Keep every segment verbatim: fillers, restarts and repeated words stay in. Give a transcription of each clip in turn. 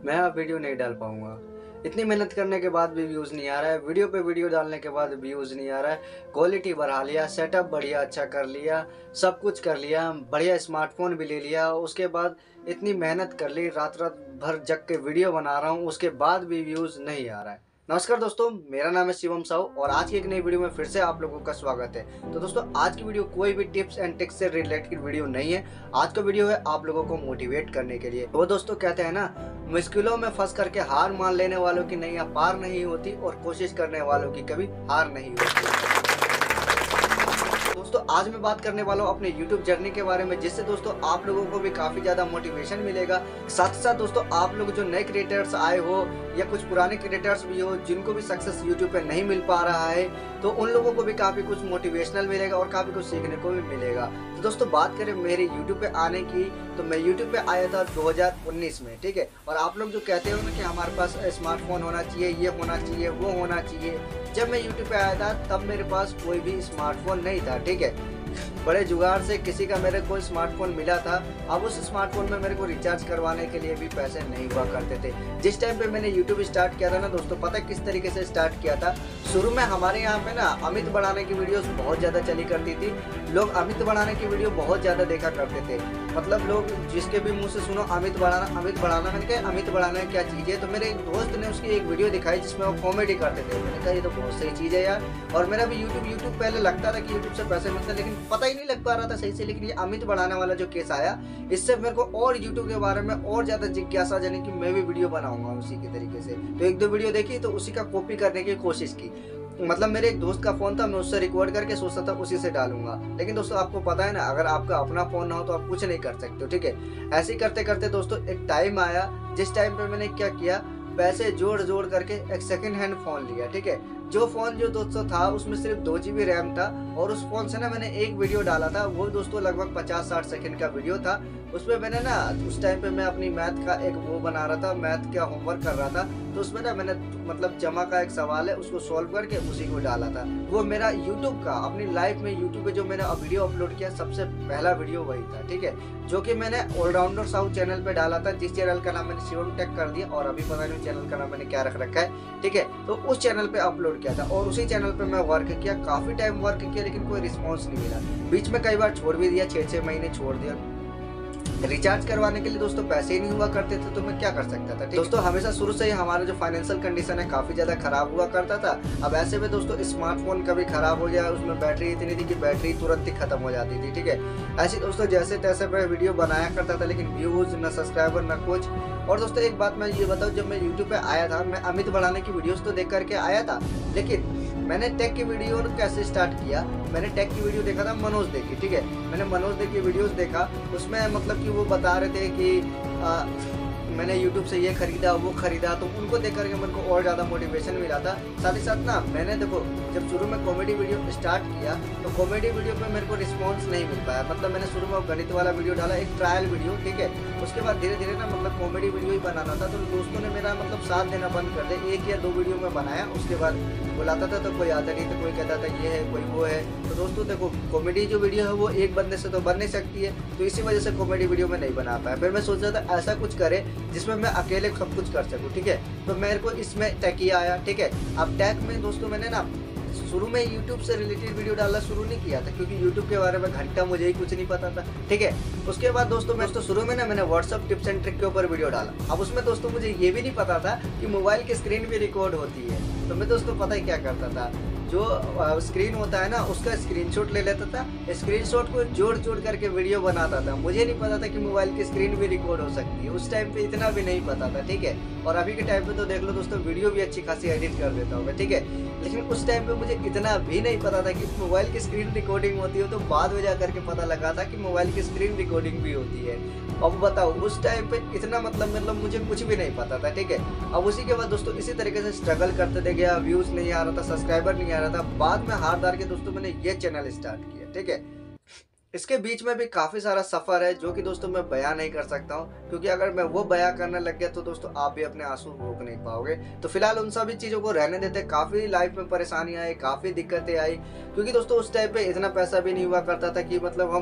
मैं अब वीडियो नहीं डाल पाऊंगा। इतनी मेहनत करने के बाद भी व्यूज़ नहीं आ रहा है, वीडियो पे वीडियो डालने के बाद व्यूज़ नहीं आ रहा है। क्वालिटी बढ़ा लिया, सेटअप बढ़िया अच्छा कर लिया, सब कुछ कर लिया, बढ़िया स्मार्टफोन भी ले लिया, उसके बाद इतनी मेहनत कर ली, रात रात भर जग के वीडियो बना रहा हूँ, उसके बाद भी व्यूज़ नहीं आ रहा है। नमस्कार दोस्तों, मेरा नाम है शिवम साहू और आज की एक नई वीडियो में फिर से आप लोगों का स्वागत है। तो दोस्तों, आज की वीडियो कोई भी टिप्स एंड ट्रिक्स से रिलेटेड वीडियो नहीं है। आज का वीडियो है आप लोगों को मोटिवेट करने के लिए। वो दोस्तों कहते हैं ना, मुश्किलों में फंस करके हार मान लेने वालों की नैया पार नहीं होती और कोशिश करने वालों की कभी हार नहीं होती। दोस्तों, आज मैं बात करने वाला हूँ अपने YouTube जर्नी के बारे में, जिससे दोस्तों आप लोगों को भी काफ़ी ज़्यादा मोटिवेशन मिलेगा। साथ ही साथ दोस्तों, आप लोग जो नए क्रिएटर्स आए हो या कुछ पुराने क्रिएटर्स भी हो जिनको भी सक्सेस YouTube पे नहीं मिल पा रहा है, तो उन लोगों को भी काफ़ी कुछ मोटिवेशनल मिलेगा और काफ़ी कुछ सीखने को भी मिलेगा। तो दोस्तों, बात करें मेरे YouTube पे आने की, तो मैं YouTube पे आया था दो हज़ार उन्नीस में, ठीक है। और आप लोग जो कहते हो ना कि हमारे पास स्मार्टफोन होना चाहिए, ये होना चाहिए, वो होना चाहिए, जब मैं YouTube पे आया था तब मेरे पास कोई भी स्मार्टफोन नहीं था, ठीक है। बड़े जुगाड़ से किसी का मेरे को स्मार्टफोन मिला था। अब उस स्मार्टफोन में मेरे को रिचार्ज करवाने के लिए भी पैसे नहीं हुआ करते थे। जिस टाइम पे मैंने YouTube स्टार्ट किया था ना दोस्तों, पता है किस तरीके से स्टार्ट किया था? शुरू में हमारे यहाँ पे ना अमित बढ़ाने की वीडियोस बहुत ज़्यादा चली करती थी। लोग अमित बढ़ाने की वीडियो बहुत ज़्यादा देखा करते थे। मतलब लोग जिसके भी मुँह से सुनो अमित बढ़ाना अमित बढ़ाना, मैंने कहा अमित बढ़ाना क्या चीज़ है? तो मेरे एक दोस्त ने उसकी एक वीडियो दिखाई जिसमें वो कॉमेडी करते थे। मैंने कहा ये तो बहुत सही चीज़ है यार। और मेरा भी यूट्यूब यूट्यूब पहले लगता था कि यूट्यूब से पैसे मिलते हैं, लेकिन पता ही नहीं लग पा रहा था सही से। लेकिन ये अमित बढ़ाने वाला जो केस आया, इससे मेरे को और यूट्यूब के बारे में और ज़्यादा जिज्ञासा जाने कि मैं भी वीडियो बनाऊंगा उसी के तरीके से। तो एक दो वीडियो देखी तो उसी का कॉपी करने की कोशिश की। मतलब मेरे एक दोस्त का फोन था, मैं उससे रिकॉर्ड करके सोचता था उसी से डालूंगा। लेकिन दोस्तों, आपको पता है ना, अगर आपका अपना फोन ना हो तो आप कुछ नहीं कर सकते हो, ठीक है। ऐसे ही करते करते दोस्तों एक टाइम आया जिस टाइम पे मैंने क्या किया, पैसे जोड़ जोड़ करके एक सेकंड हैंड फोन लिया, ठीक है। जो फोन जो दोस्तों था उसमें सिर्फ दो जी बी रैम था और उस फोन से ना मैंने एक वीडियो डाला था। वो दोस्तों लगभग पचास साठ सेकंड का वीडियो था। उसमें मैंने ना उस टाइम पे मैं अपनी मैथ का एक वो बना रहा था, मैथ का होमवर्क कर रहा था। तो उसमें ना मैंने मतलब जमा का एक सवाल है उसको सॉल्व करके उसी को डाला था। वो मेरा यूट्यूब का अपनी लाइफ में यूट्यूब पे जो मैंने वीडियो अपलोड किया सबसे पहला वीडियो वही था, ठीक है। जो कि मैंने ऑलराउंडर साउथ चैनल पे डाला था, जिस चैनल का नाम मैंने शिवम टेक कर दिया और अभी पता नहीं चैनल का नाम मैंने क्या रख रखा है, ठीक है। तो उस चैनल पे अपलोड किया था और उसी चैनल पे मैं वर्क किया, काफी टाइम वर्क किया, लेकिन कोई रिस्पॉन्स नहीं मिला। बीच में कई बार छोड़ भी दिया, छः छः महीने छोड़ दिया। रिचार्ज करवाने के लिए दोस्तों पैसे ही नहीं हुआ करते थे, तो मैं क्या कर सकता था? दोस्तों, हमेशा शुरू से ही हमारा जो फाइनेंशियल कंडीशन है काफी ज्यादा खराब हुआ करता था। अब ऐसे में दोस्तों स्मार्टफोन कभी खराब हो जाए, उसमें बैटरी इतनी थी कि बैटरी तुरंत ही खत्म हो जाती थी, ठीक है। ऐसे दोस्तों जैसे तैसे मैं वीडियो बनाया करता था, लेकिन व्यूज न सब्सक्राइबर न कुछ। और दोस्तों एक बात मैं ये बताऊँ, जब मैं यूट्यूब पे आया था, मैं अमित बढ़ाने की वीडियोस तो देख करके आया था, लेकिन मैंने टेक की वीडियो कैसे स्टार्ट किया, मैंने टेक की वीडियो देखा था मनोज दे की, ठीक है। मैंने मनोज दे की वीडियोस देखा, उसमें मतलब कि वो बता रहे थे कि आ, मैंने YouTube से ये खरीदा वो खरीदा, तो उनको देख करके मेरे को और ज़्यादा मोटिवेशन मिला था। साथ ही साथ ना मैंने देखो जब शुरू में कॉमेडी वीडियो स्टार्ट किया तो कॉमेडी वीडियो पे मेरे को रिस्पांस नहीं मिल पाया। मतलब मैंने शुरू में गणित वाला वीडियो डाला, एक ट्रायल वीडियो, ठीक है। उसके बाद धीरे धीरे ना मतलब कॉमेडी वीडियो ही बनाना था, तो दोस्तों ने मेरा मतलब साथ देना बंद कर दिया। एक या दो वीडियो में बनाया, उसके बाद बुलाता था तो कोई आता नहीं, तो कोई कहता था ये है कोई वो है। तो दोस्तों देखो, कॉमेडी जो वीडियो है वो एक बंदे से तो बन नहीं सकती है, तो इसी वजह से कॉमेडी वीडियो में नहीं बना पाया। फिर मैं सोच रहा था ऐसा कुछ करे जिसमें मैं अकेले सब कुछ कर सकूं, ठीक है। तो मेरे को इसमें टैक ही आया, ठीक है। अब टैक में दोस्तों मैंने ना शुरू में YouTube से रिलेटेड वीडियो डालना शुरू नहीं किया था, क्योंकि YouTube के बारे में घंटा मुझे ही कुछ नहीं पता था, ठीक है। उसके बाद दोस्तों मैं तो शुरू में ना मैंने व्हाट्सअप टिप्स एंड ट्रिक के ऊपर वीडियो डाला। अब उसमें दोस्तों मुझे ये भी नहीं पता था कि मोबाइल की स्क्रीन भी रिकॉर्ड होती है। तो मैं दोस्तों पता ही क्या करता था, जो स्क्रीन होता है ना उसका स्क्रीनशॉट ले लेता था, स्क्रीनशॉट को जोड़ जोड़ करके वीडियो बनाता था। मुझे नहीं पता था कि मोबाइल की स्क्रीन भी रिकॉर्ड हो सकती है, उस टाइम पे इतना भी नहीं पता था, ठीक है। और अभी के टाइम पे तो देख लो दोस्तों, वीडियो भी अच्छी खासी एडिट कर देता हूँ मैं, ठीक है। लेकिन उस टाइम पे मुझे इतना भी नहीं पता था कि मोबाइल की स्क्रीन रिकॉर्डिंग होती है, तो बाद में जा करके पता लगा था कि मोबाइल की स्क्रीन रिकॉर्डिंग भी होती है। अब बताओ, उस टाइम पे इतना मतलब मतलब मुझे कुछ भी नहीं पता था, ठीक है। अब उसी के बाद दोस्तों इसी तरीके से स्ट्रगल करते गया, व्यूज नहीं आ रहा था, सब्सक्राइबर नहीं आ रहा था। बाद में हार डाल के दोस्तों मैंने ये चैनल स्टार्ट किया, ठीक है। इसके बीच में भी काफ़ी सारा सफ़र है जो कि दोस्तों मैं बयां नहीं कर सकता हूं, क्योंकि अगर मैं वो बयां करने लग गया तो दोस्तों आप भी अपने आंसू रोक नहीं पाओगे। तो फिलहाल उन सभी चीज़ों को रहने देते। काफ़ी लाइफ में परेशानियां आई, काफ़ी दिक्कतें आई, क्योंकि दोस्तों उस टाइम पे इतना पैसा भी नहीं हुआ करता था कि मतलब हम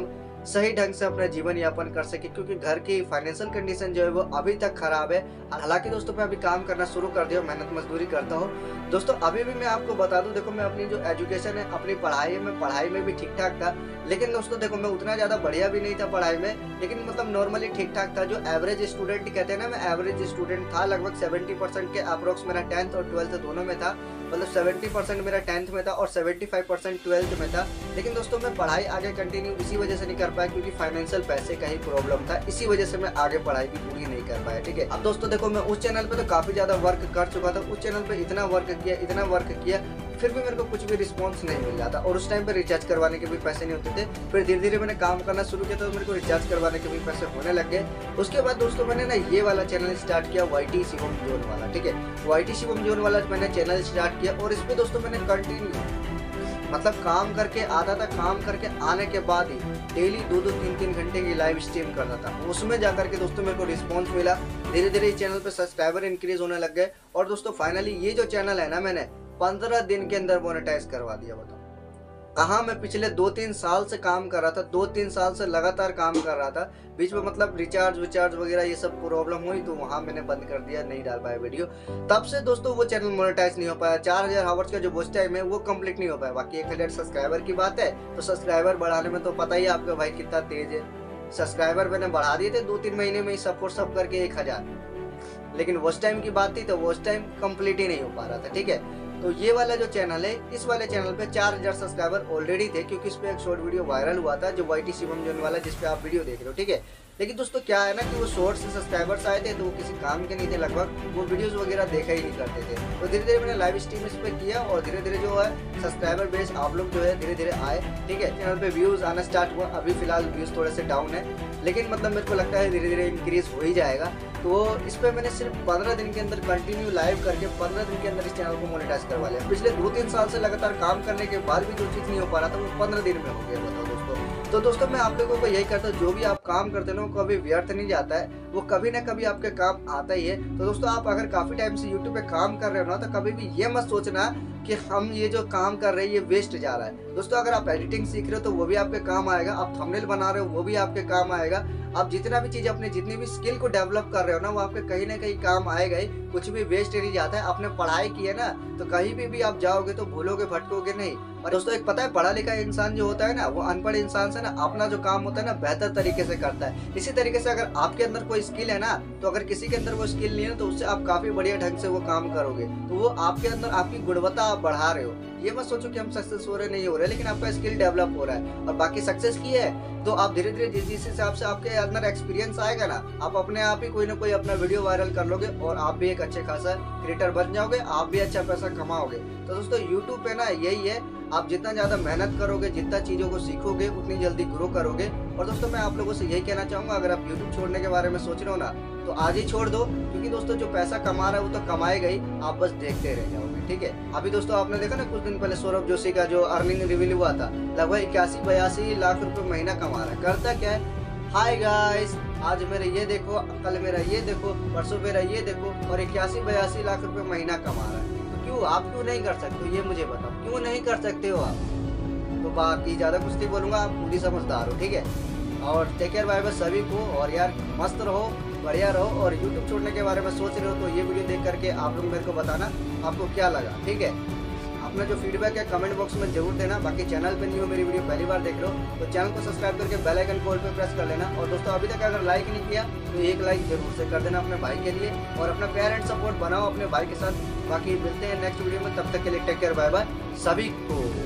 सही ढंग से अपना जीवन यापन कर सके, क्योंकि घर की फाइनेंशियल कंडीशन जो है वो अभी तक खराब है। हालांकि दोस्तों मैं अभी काम करना शुरू कर दिया, मेहनत मजदूरी करता हूँ दोस्तों। अभी भी मैं आपको बता दूं, देखो मैं अपनी जो एजुकेशन है, अपनी पढ़ाई में पढ़ाई में भी ठीक ठाक था, लेकिन दोस्तों देखो मैं उतना ज़्यादा बढ़िया भी नहीं था पढ़ाई में, लेकिन मतलब नॉर्मली ठीक ठाक था। जो एवरेज स्टूडेंट कहते हैं ना, मैं एवरेज स्टूडेंट था। लगभग सेवेंटी परसेंट के अप्रोक्स मेरा टेंथ और ट्वेल्थ दोनों में था, मतलब सेवेंटी परसेंट मेरा टेंथ में था और सेवेंटी फाइव परसेंट ट्वेल्थ में था। लेकिन दोस्तों मैं पढ़ाई आगे कंटिन्यू इसी वजह से नहीं कर पाया, क्योंकि फाइनेंशियल पैसे का ही प्रॉब्लम था, इसी वजह से मैं आगे पढ़ाई भी पूरी नहीं कर पाया। ठीक है, अब दोस्तों देखो मैं उस चैनल पे तो काफी ज्यादा वर्क कर चुका था, उस चैनल पे इतना वर्क किया इतना वर्क किया फिर भी मेरे को कुछ भी रिस्पॉन्स नहीं मिल रहा था, और उस टाइम पे रिचार्ज करवाने के भी पैसे नहीं होते थे। फिर धीरे धीरे मैंने काम करना शुरू किया तो मेरे को रिचार्ज करवाने के भी पैसे होने लग गए। उसके बाद दोस्तों मैंने ना ये वाला चैनल स्टार्ट किया, वाई टी शिवम जोन वाला। ठीक है, वाई टी शिवम जोन वाला मैंने चैनल स्टार्ट किया, और इस पे दोस्तों मैंने कंटिन्यू मतलब काम करके आता था, काम करके आने के बाद ही डेली दो दो तीन तीन घंटे की लाइव स्ट्रीम करता था। उसमें जाकर के दोस्तों मेरे को रिस्पॉन्स मिला, धीरे धीरे इस चैनल पे सब्सक्राइबर इंक्रीज होने लग गए, और दोस्तों फाइनली ये जो चैनल है ना, मैंने पंद्रह दिन के अंदर मोनेटाइज करवा दिया। बताओ कहाँ मैं पिछले दो तीन साल से काम कर रहा था, दो तीन साल से लगातार काम कर रहा था, बीच में मतलब रिचार्ज विचार्ज वगैरह ये सब प्रॉब्लम हुई तो वहाँ मैंने बंद कर दिया, नहीं डाल पाया वीडियो। तब से दोस्तों वो चैनल मोनेटाइज नहीं हो पाया। चार हजार आवर्स का जो वॉच टाइम है वो कंप्लीट नहीं हो पाया। बाकी एक हजार सब्सक्राइबर की बात है, तो सब्सक्राइबर बढ़ाने में तो पता ही है आपका भाई कितना तेज है। सब्सक्राइबर मैंने बढ़ा दिए थे दो तीन महीने में ही, सब कुछ सब करके एक हजार, लेकिन वॉच टाइम की बात थी तो वॉच टाइम कंप्लीट ही नहीं हो पा रहा था। ठीक है, तो ये वाला जो चैनल है, इस वाले चैनल पे चार हजार सब्सक्राइबर ऑलरेडी थे, क्योंकि इस पे एक शॉर्ट वीडियो वायरल हुआ था जो वाई टी शिवम जोन वाला, जिस पे आप वीडियो देख रहे हो। ठीक है, लेकिन दोस्तों क्या है ना कि वो शॉर्ट से सब्सक्राइबर्स आए थे तो वो किसी काम के नहीं थे, लगभग वो वीडियोस वगैरह देखा ही नहीं करते थे। तो धीरे धीरे मैंने लाइव स्ट्रीम इस पे किया, और धीरे धीरे जो है सब्सक्राइबर बेस आप लोग जो है धीरे धीरे आए। ठीक है, चैनल पे व्यूज आना स्टार्ट हुआ। अभी फिलहाल व्यूज थोड़े से डाउन है, लेकिन मतलब मेरे को लगता है धीरे धीरे इंक्रीज हो ही जाएगा। तो इस पे मैंने सिर्फ पंद्रह दिन के अंदर कंटिन्यू लाइव करके पंद्रह दिन के अंदर इस चैनल को मोनेटाइज करवा लिया। पिछले दो तीन साल से लगातार काम करने के बाद भी जो चीज़ नहीं हो पा रहा था वो पंद्रह दिन में हो गया। बताओ दोस्तों, तो दोस्तों मैं आप लोगों को यही कहता हूँ, जो भी आप काम करते हो कभी व्यर्थ नहीं जाता है, वो कभी ना कभी आपके काम आता ही है। तो दोस्तों आप अगर काफ़ी टाइम से यूट्यूब पे काम कर रहे हो ना, तो कभी भी ये मत सोचना कि हम ये जो काम कर रहे हैं ये वेस्ट जा रहा है। दोस्तों अगर आप एडिटिंग सीख रहे हो तो वो भी आपके काम आएगा, आप थंबनेल बना रहे हो वो भी आपके काम आएगा, आप जितना भी चीज़ अपने जितनी भी स्किल को डेवलप कर रहे हो ना, वो आपके कहीं ना कहीं काम आएगा ही। कुछ भी वेस्ट नहीं जाता है। आपने पढ़ाई की है ना, तो कहीं भी भी आप जाओगे तो भूलोगे भटकोगे नहीं। और दोस्तों एक पता है, पढ़ा लिखा इंसान जो होता है ना, वो अनपढ़ इंसान से ना अपना जो काम होता है ना बेहतर तरीके से करता है। इसी तरीके से अगर आपके अंदर कोई स्किल है ना, तो अगर किसी के अंदर वो स्किल नहीं है तो उससे आप काफी बढ़िया ढंग से वो काम करोगे, तो वो आपके अंदर आपकी गुणवत्ता आप बढ़ा रहे हो। ये मत सोचो कि हम सक्सेस हो रहे नहीं हो रहे, लेकिन आपका स्किल डेवलप हो रहा है। और बाकी सक्सेस की है तो आप धीरे धीरे जिस जिस हिसाब से आपके अंदर एक्सपीरियंस आएगा ना, आप अपने आप ही कोई ना कोई अपना वीडियो वायरल कर लोगे और आप भी एक अच्छे खासा क्रिएटर बन जाओगे, आप भी अच्छा पैसा कमाओगे। तो दोस्तों यूट्यूब पे ना यही है, आप जितना ज़्यादा मेहनत करोगे, जितना चीज़ों को सीखोगे, उतनी जल्दी ग्रो करोगे। और दोस्तों मैं आप लोगों से यही कहना चाहूँगा, अगर आप यूट्यूब छोड़ने के बारे में सोच रहे हो ना, तो आज ही छोड़ दो, क्योंकि दोस्तों जो पैसा कमा रहा है वो तो कमाएगा ही, आप बस देखते रह जाओगे। ठीक है, अभी दोस्तों आपने देखा ना कुछ दिन पहले सौरभ जोशी का जो अर्निंग रिवील हुआ था, लगभग इक्यासी बयासी लाख रुपए महीना कमा रहा है। करता क्या है, हाय गाइस आज मेरे ये देखो, कल मेरा ये देखो, परसों मेरा ये देखो, और इक्यासी बयासी लाख रुपए महीना कमा रहा है। तो क्यों आप क्यों नहीं कर सकते हो, ये मुझे बताओ, क्यों नहीं कर सकते हो आप? तो बाकी ज़्यादा कुछ नहीं बोलूँगा, आप पूरी समझदार हो। ठीक है, और टेक केयर, बाय बाय सभी को, और यार मस्त रहो, बढ़िया रहो। और यूट्यूब छोड़ने के बारे में सोच रहे हो तो ये वीडियो देख करके आप लोग मेरे को बताना आपको क्या लगा। ठीक है, अपना जो फीडबैक है कमेंट बॉक्स में जरूर देना। बाकी चैनल पे नहीं हो, मेरी वीडियो पहली बार देख रहे हो तो चैनल को सब्सक्राइब करके बेल आइकन कॉल पे प्रेस कर लेना। और दोस्तों अभी तक अगर लाइक नहीं किया तो एक लाइक जरूर से कर देना अपने भाई के लिए, और अपना प्यार एंड सपोर्ट बनाओ अपने भाई के साथ। बाकी मिलते हैं नेक्स्ट वीडियो में, तब तक के लिए टेक केयर, बाय बाय सभी को।